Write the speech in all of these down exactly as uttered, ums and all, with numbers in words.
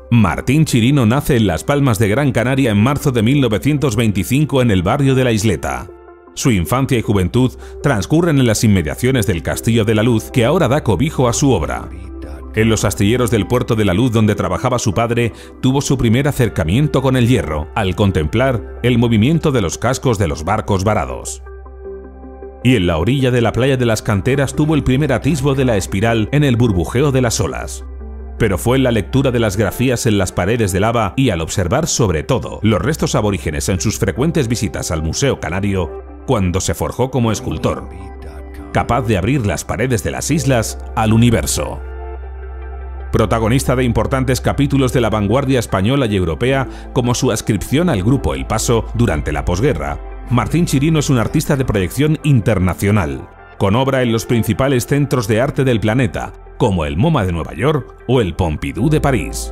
Martín Chirino nace en Las Palmas de Gran Canaria en marzo de mil novecientos veinticinco en el barrio de La Isleta. Su infancia y juventud transcurren en las inmediaciones del Castillo de la Luz, que ahora da cobijo a su obra. En los astilleros del Puerto de la Luz, donde trabajaba su padre, tuvo su primer acercamiento con el hierro, al contemplar el movimiento de los cascos de los barcos varados. Y en la orilla de la playa de las Canteras tuvo el primer atisbo de la espiral en el burbujeo de las olas. Pero fue en la lectura de las grafías en las paredes de lava y al observar sobre todo los restos aborígenes en sus frecuentes visitas al Museo Canario, cuando se forjó como escultor, capaz de abrir las paredes de las islas al universo. Protagonista de importantes capítulos de la vanguardia española y europea, como su adscripción al grupo El Paso durante la posguerra, Martín Chirino es un artista de proyección internacional, con obra en los principales centros de arte del planeta, como el MoMA de Nueva York o el Pompidou de París.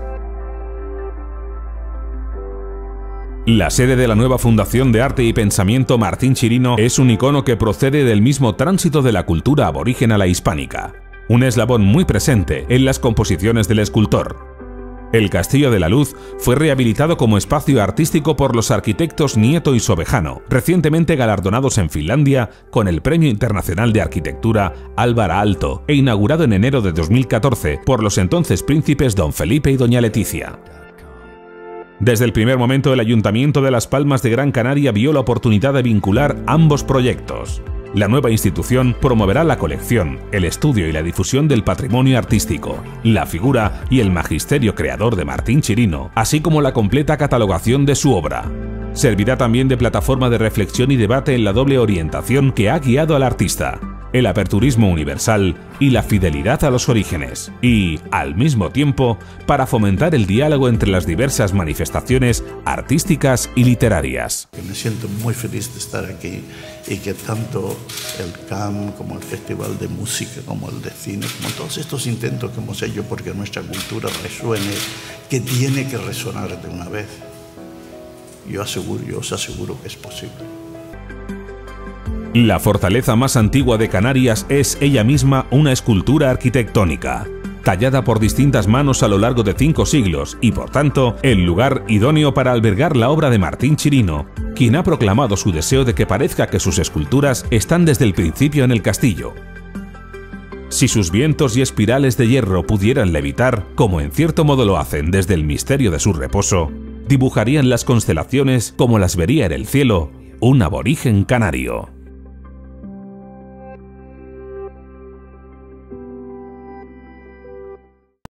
La sede de la nueva Fundación de Arte y Pensamiento Martín Chirino es un icono que procede del mismo tránsito de la cultura aborigen a la hispánica, un eslabón muy presente en las composiciones del escultor. El Castillo de la Luz fue rehabilitado como espacio artístico por los arquitectos Nieto y Sobejano, recientemente galardonados en Finlandia con el Premio Internacional de Arquitectura Álvar Aalto e inaugurado en enero de dos mil catorce por los entonces príncipes Don Felipe y Doña Leticia. Desde el primer momento, el Ayuntamiento de Las Palmas de Gran Canaria vio la oportunidad de vincular ambos proyectos. La nueva institución promoverá la colección, el estudio y la difusión del patrimonio artístico, la figura y el magisterio creador de Martín Chirino, así como la completa catalogación de su obra. Servirá también de plataforma de reflexión y debate en la doble orientación que ha guiado al artista, el aperturismo universal y la fidelidad a los orígenes, y, al mismo tiempo, para fomentar el diálogo entre las diversas manifestaciones artísticas y literarias. Me siento muy feliz de estar aquí y que tanto el C A M como el Festival de Música, como el de Cine, como todos estos intentos que hemos hecho porque nuestra cultura resuene, que tiene que resonar de una vez. Yo aseguro, yo os aseguro que es posible. La fortaleza más antigua de Canarias es ella misma una escultura arquitectónica, tallada por distintas manos a lo largo de cinco siglos y, por tanto, el lugar idóneo para albergar la obra de Martín Chirino, quien ha proclamado su deseo de que parezca que sus esculturas están desde el principio en el castillo. Si sus vientos y espirales de hierro pudieran levitar, como en cierto modo lo hacen desde el misterio de su reposo, dibujarían las constelaciones como las vería en el cielo un aborigen canario.